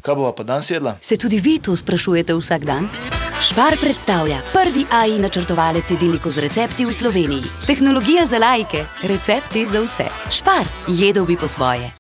kaj bova pa danes jedla? Se tudi vi to sprašujete vsak dan? Špar predstavlja prvi AI načrtovalec jedilnikov z recepti v Sloveniji. Tehnologija za laike, recepti za vse. Špar, jedel bi po svoje.